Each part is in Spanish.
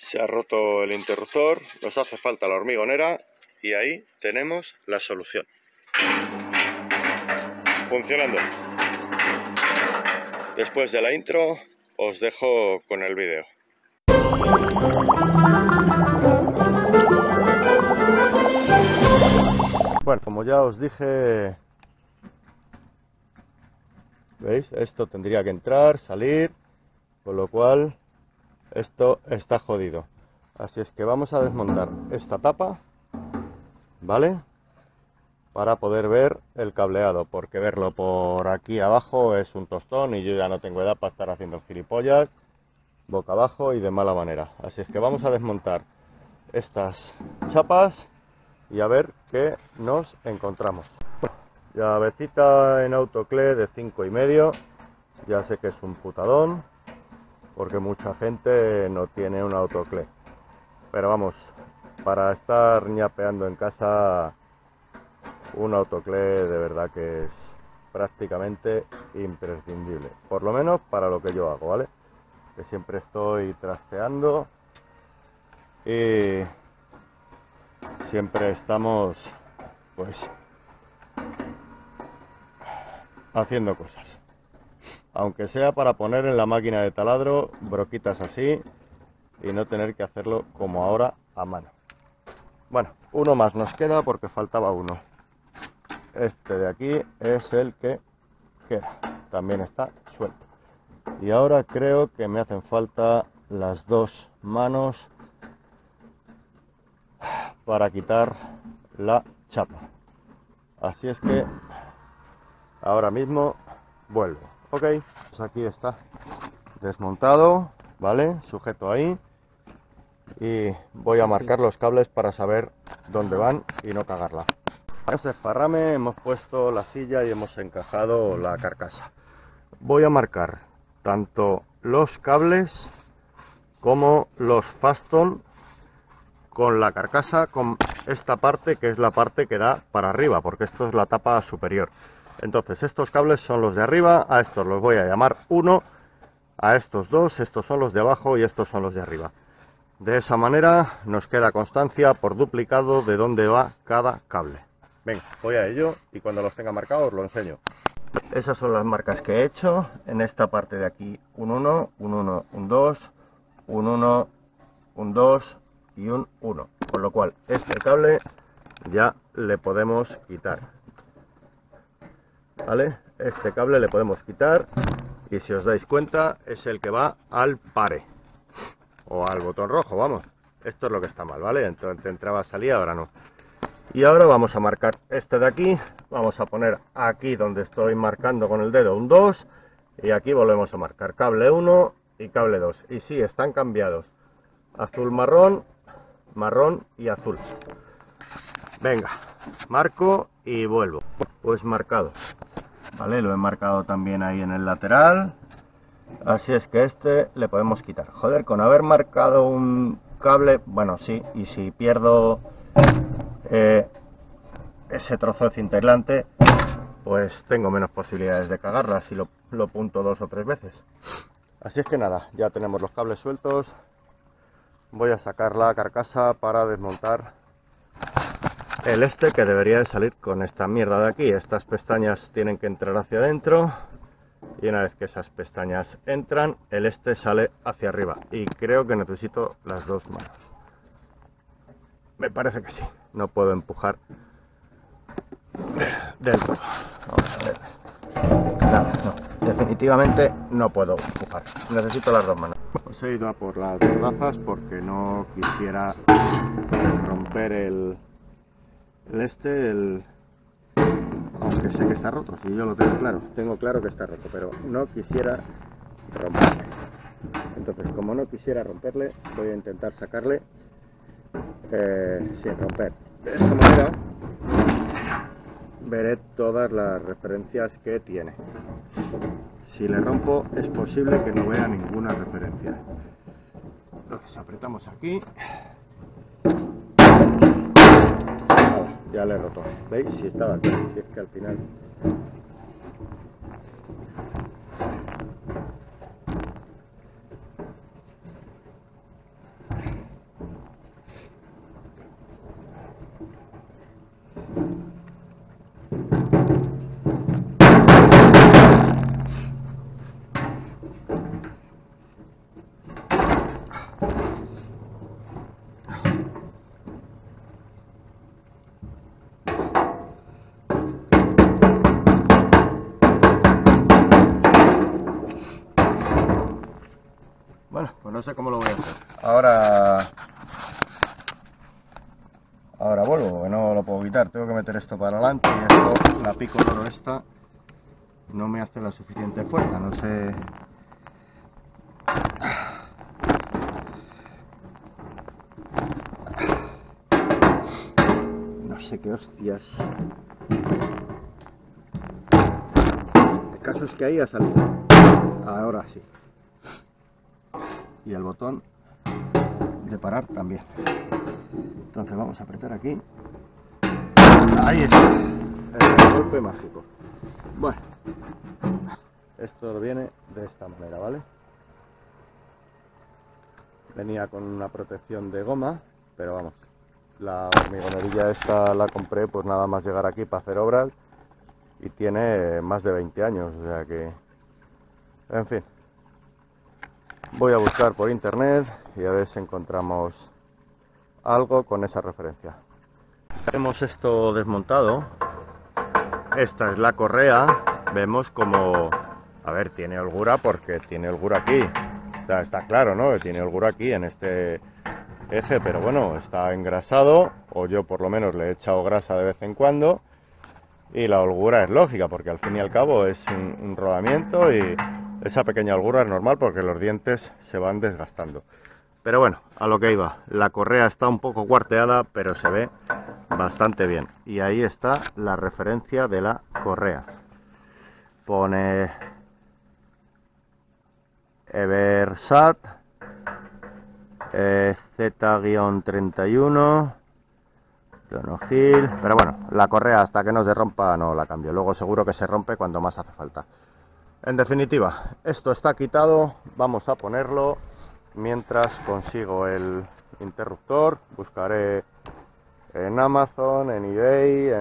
Se ha roto el interruptor, nos hace falta la hormigonera y ahí tenemos la solución. Funcionando. Después de la intro os dejo con el vídeo. Bueno, como ya os dije, ¿veis? Esto tendría que entrar, salir, con lo cual esto está jodido. Así es que vamos a desmontar esta tapa, ¿vale? Para poder ver el cableado, porque verlo por aquí abajo es un tostón y yo ya no tengo edad para estar haciendo gilipollas boca abajo y de mala manera. Así es que vamos a desmontar estas chapas y a ver qué nos encontramos. Llavecita en autoclé de 5,5. Ya sé que es un putadón porque mucha gente no tiene un autoclé, pero vamos, para estar ñapeando en casa, un autoclé de verdad que es prácticamente imprescindible, por lo menos para lo que yo hago, ¿vale? Que siempre estoy trasteando y siempre estamos pues haciendo cosas, aunque sea para poner en la máquina de taladro broquitas así y no tener que hacerlo como ahora a mano. Bueno, uno más nos queda porque faltaba uno. Este de aquí es el que queda, también está suelto. Y ahora creo que me hacen falta las dos manos para quitar la chapa. Así es que ahora mismo vuelvo. Ok, pues aquí está desmontado, ¿vale? Sujeto ahí. Y voy a marcar los cables para saber dónde van y no cagarla. En este esparrame hemos puesto la silla y hemos encajado la carcasa. Voy a marcar tanto los cables como los faston con la carcasa, con esta parte que es la parte que da para arriba, porque esto es la tapa superior. Entonces estos cables son los de arriba, a estos los voy a llamar 1, a estos 2, estos son los de abajo y estos son los de arriba. De esa manera nos queda constancia por duplicado de dónde va cada cable. Venga, voy a ello y cuando los tenga marcados os lo enseño. Esas son las marcas que he hecho. En esta parte de aquí un 1, un 1, un 2, un 1, un 2 y un 1. Con lo cual este cable ya le podemos quitar. ¿Vale? Este cable le podemos quitar y si os dais cuenta es el que va al pare. O al botón rojo, vamos. Esto es lo que está mal, ¿vale? Entonces entraba, salía, ahora no. Y ahora vamos a marcar este de aquí. Vamos a poner aquí donde estoy marcando con el dedo un 2. Y aquí volvemos a marcar cable 1 y cable 2. Y sí, están cambiados. Azul, marrón, marrón y azul. Venga, marco y vuelvo. Pues marcado. Vale, lo he marcado también ahí en el lateral. Así es que este le podemos quitar. Joder, con haber marcado un cable, bueno, sí, y si pierdo ese trozo de cinta aislante, pues tengo menos posibilidades de cagarla si lo punto 2 o 3 veces. Así es que nada, ya tenemos los cables sueltos. Voy a sacar la carcasa para desmontar el este, que debería de salir con esta mierda de aquí. Estas pestañas tienen que entrar hacia adentro. Y una vez que esas pestañas entran, el este sale hacia arriba. Y creo que necesito las dos manos. Me parece que sí. No puedo empujar del todo. Vamos a ver. Nada, no. Definitivamente no puedo empujar. Necesito las dos manos. Pues he ido a por las bordazas porque no quisiera romper el aunque sé que está roto, si yo lo tengo claro que está roto, pero no quisiera romperle. Entonces, como no quisiera romperle, voy a intentar sacarle sin romper. De esa manera veré todas las referencias que tiene. Si le rompo, es posible que no vea ninguna referencia. Entonces apretamos aquí. Ya le he roto. ¿Veis? Si estaba aquí, si es que al final... Pues no sé cómo lo voy a hacer. Ahora vuelvo, que no lo puedo quitar. Tengo que meter esto para adelante y esto, la pico de oro esta, no me hace la suficiente fuerza. No sé. No sé qué hostias. El caso es que ahí ha salido. Ahora sí. Y el botón de parar también. Entonces vamos a apretar aquí. Ahí está. El golpe mágico. Bueno. Esto viene de esta manera, ¿vale? Venía con una protección de goma, pero vamos. La hormigonerilla esta la compré pues nada más llegar aquí para hacer obras. Y tiene más de 20 años, o sea que... En fin. Voy a buscar por internet y a ver si encontramos algo con esa referencia. Tenemos esto desmontado. Esta es la correa. Vemos como... A ver, tiene holgura porque tiene holgura aquí. O sea, está claro, ¿no? Que tiene holgura aquí en este eje, pero bueno, está engrasado, o yo por lo menos le he echado grasa de vez en cuando. Y la holgura es lógica, porque al fin y al cabo es un rodamiento y esa pequeña holgura es normal porque los dientes se van desgastando. Pero bueno, a lo que iba, la correa está un poco cuarteada, pero se ve bastante bien. Y ahí está la referencia de la correa. Pone Eversat Z-31 Donoghil, pero bueno, la correa hasta que no se rompa no la cambio. Luego seguro que se rompe cuando más hace falta. En definitiva, esto está quitado. Vamos a ponerlo mientras consigo el interruptor. Buscaré en Amazon, en eBay,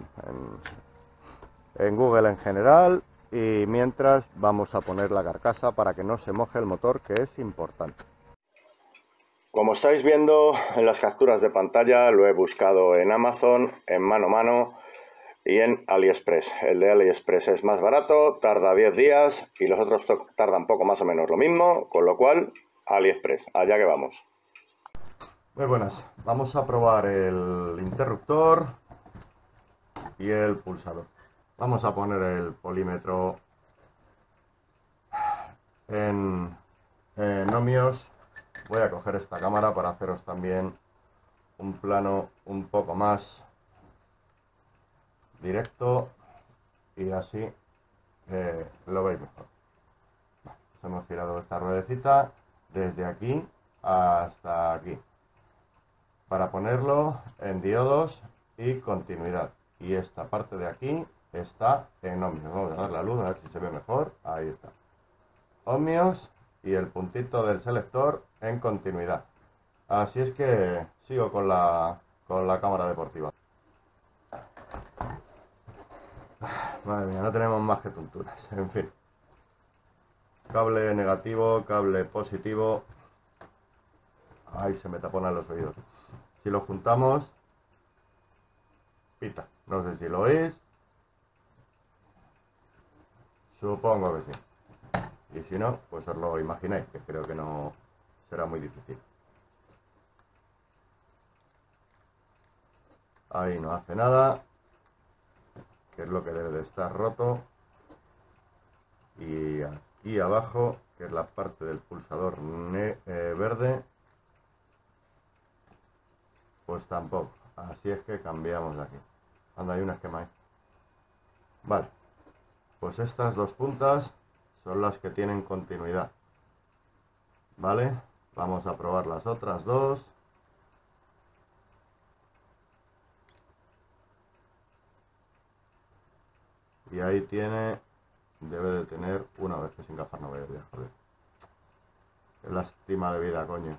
en Google en general. Y mientras vamos a poner la carcasa para que no se moje el motor, que es importante. Como estáis viendo en las capturas de pantalla, lo he buscado en Amazon, en mano a mano y en AliExpress. El de AliExpress es más barato, tarda 10 días y los otros tardan poco más o menos lo mismo, con lo cual AliExpress, allá que vamos. Muy buenas, vamos a probar el interruptor y el pulsador. Vamos a poner el polímetro en ohmios. Voy a coger esta cámara para haceros también un plano un poco más directo y así lo veis mejor. Hemos girado esta ruedecita desde aquí hasta aquí para ponerlo en diodos y continuidad. Y esta parte de aquí está en ohmios. Vamos a dar la luz a ver si se ve mejor. Ahí está. Ohmios y el puntito del selector en continuidad. Así es que sigo con la cámara deportiva. Madre mía, no tenemos más que tonturas. En fin. Cable negativo, cable positivo. Ahí se me taponan los oídos. Si lo juntamos, pita. No sé si lo oís. Supongo que sí. Y si no, pues os lo imagináis, que creo que no será muy difícil. Ahí no hace nada, que es lo que debe de estar roto. Y aquí abajo, que es la parte del pulsador verde, pues tampoco. Así es que cambiamos de aquí. Anda, hay un esquema ahí. Vale, pues estas dos puntas son las que tienen continuidad. Vale, vamos a probar las otras dos. Y ahí tiene, debe de tener, una vez que sin gafas no veo ya, joder. Qué lástima de vida, coño.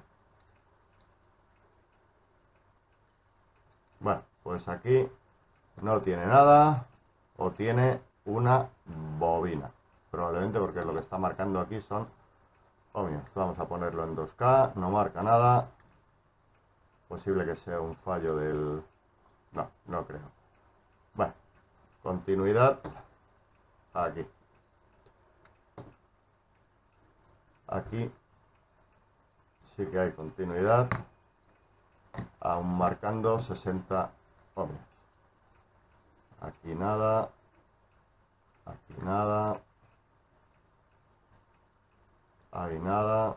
Bueno, pues aquí no tiene nada, o tiene una bobina. Probablemente porque lo que está marcando aquí son ohmios. Vamos a ponerlo en 2K, no marca nada. Posible que sea un fallo del... No, no creo. Bueno, continuidad aquí. Aquí sí que hay continuidad, aún marcando 60 ohmios. Aquí nada, aquí nada, ahí nada,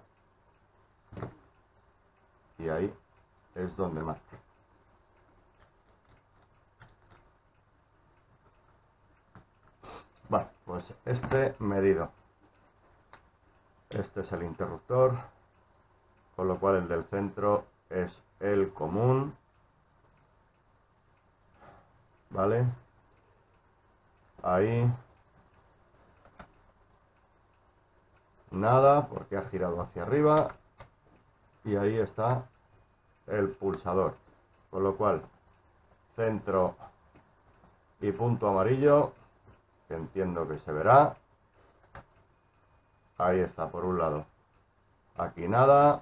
y ahí es donde marca. Bueno, pues este medido. Este es el interruptor, con lo cual el del centro es el común, ¿vale? Ahí nada, porque ha girado hacia arriba, y ahí está el pulsador, con lo cual centro y punto amarillo, que entiendo que se verá. Ahí está, por un lado. Aquí nada,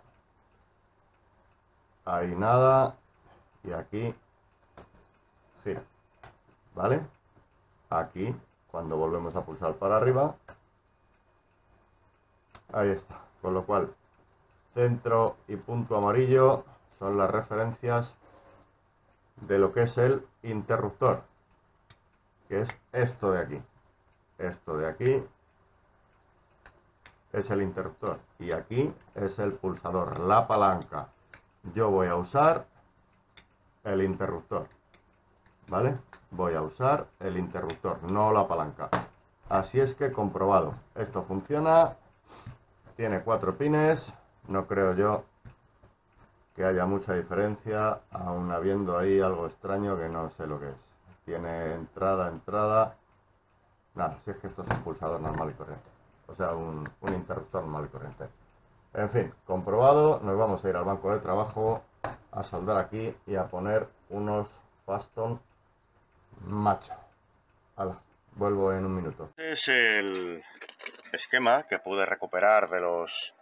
ahí nada, y aquí gira, ¿vale? Aquí, cuando volvemos a pulsar para arriba, ahí está, con lo cual centro y punto amarillo son las referencias de lo que es el interruptor, que es esto de aquí. Esto de aquí es el interruptor y aquí es el pulsador, la palanca. Yo voy a usar el interruptor, ¿vale? Voy a usar el interruptor, no la palanca. Así es que comprobado. Esto funciona, tiene 4 pines, no creo yo que haya mucha diferencia, aún habiendo ahí algo extraño que no sé lo que es. Tiene entrada, nada, si es que esto es un pulsador normal y corriente, o sea, un interruptor normal y corriente. En fin, comprobado, nos vamos a ir al banco de trabajo a soldar aquí y a poner unos Faston macho. Hala, vuelvo en un minuto. Este es el esquema que pude recuperar de los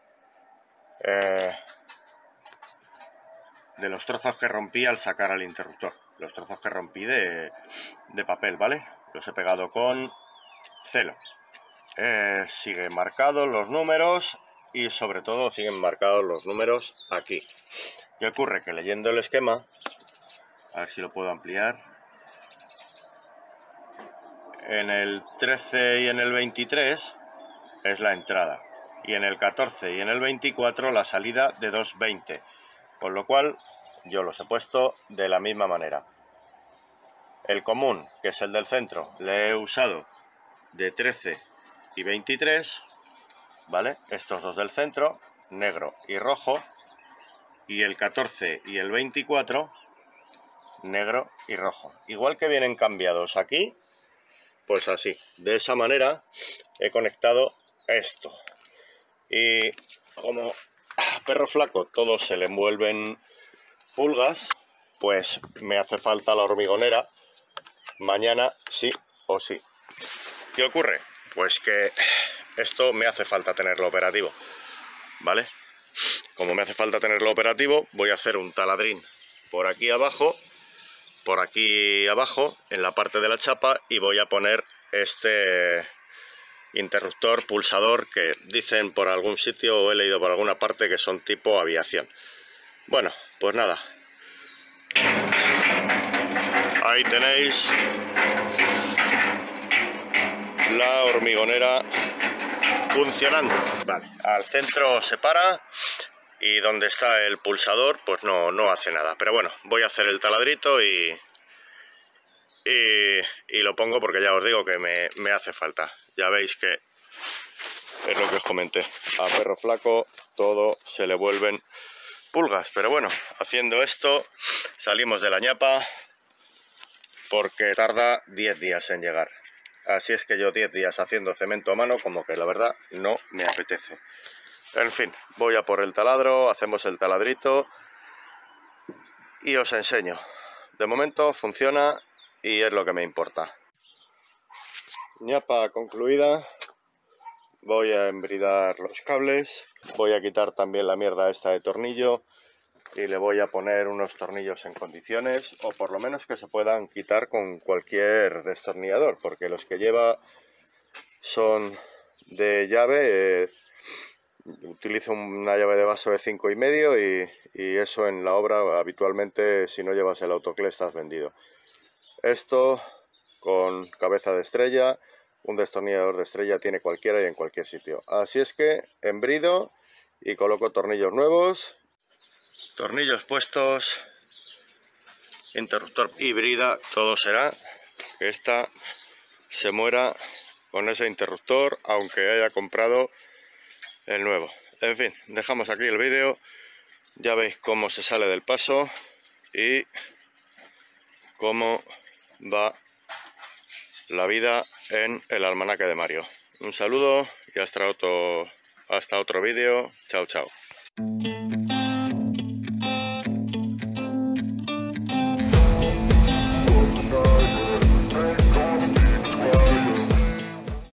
trozos que rompí al sacar al interruptor. Los trozos que rompí de papel, ¿vale? Los he pegado con celo. Siguen marcados los números y sobre todo siguen marcados los números aquí. ¿Qué ocurre? Que leyendo el esquema, a ver si lo puedo ampliar, en el 13 y en el 23 es la entrada y en el 14 y en el 24 la salida de 220, con lo cual yo los he puesto de la misma manera. El común, que es el del centro, le he usado de 13 y 23, ¿vale? Estos dos del centro, negro y rojo, y el 14 y el 24, negro y rojo. Igual que vienen cambiados aquí, pues así, de esa manera he conectado esto. Y como a perro flaco todos se le envuelven pulgas, pues me hace falta la hormigonera mañana sí o sí. ¿Qué ocurre? Pues que esto me hace falta tenerlo operativo, ¿vale? Como me hace falta tenerlo operativo, voy a hacer un taladrín por aquí abajo, en la parte de la chapa, y voy a poner este interruptor pulsador que dicen por algún sitio o he leído por alguna parte que son tipo aviación. Bueno, pues nada. Ahí tenéis la hormigonera funcionando. Vale, al centro se para y donde está el pulsador pues no hace nada. Pero bueno, voy a hacer el taladrito y lo pongo porque ya os digo que me hace falta. Ya veis que es lo que os comenté. A perro flaco todo se le vuelven pulgas. Pero bueno, haciendo esto salimos de la ñapa porque tarda 10 días en llegar. Así es que yo 10 días haciendo cemento a mano como que la verdad no me apetece. En fin, voy a por el taladro, hacemos el taladrito y os enseño. De momento funciona y es lo que me importa. Ñapa concluida. Voy a embridar los cables. Voy a quitar también la mierda esta de tornillo y le voy a poner unos tornillos en condiciones, o por lo menos que se puedan quitar con cualquier destornillador, porque los que lleva son de llave Utilizo una llave de vaso de 5,5 y eso en la obra habitualmente, si no llevas el autoclave, estás vendido. Esto con cabeza de estrella, un destornillador de estrella tiene cualquiera y en cualquier sitio. Así es que embrido y coloco tornillos nuevos, tornillos puestos, interruptor híbrida, todo será que esta se muera con ese interruptor, aunque haya comprado el nuevo. En fin, dejamos aquí el vídeo. Ya veis cómo se sale del paso y cómo va la vida en el almanaque de Mario. Un saludo y hasta otro vídeo. Chao, chao.